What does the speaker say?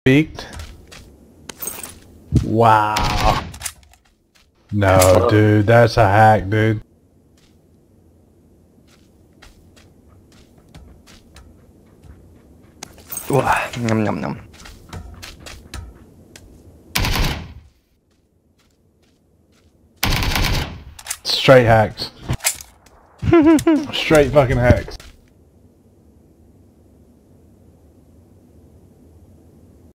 Peaked. Wow. No, dude, that's a hack, dude. Nom nom nom. Straight hacks. Straight fucking hacks.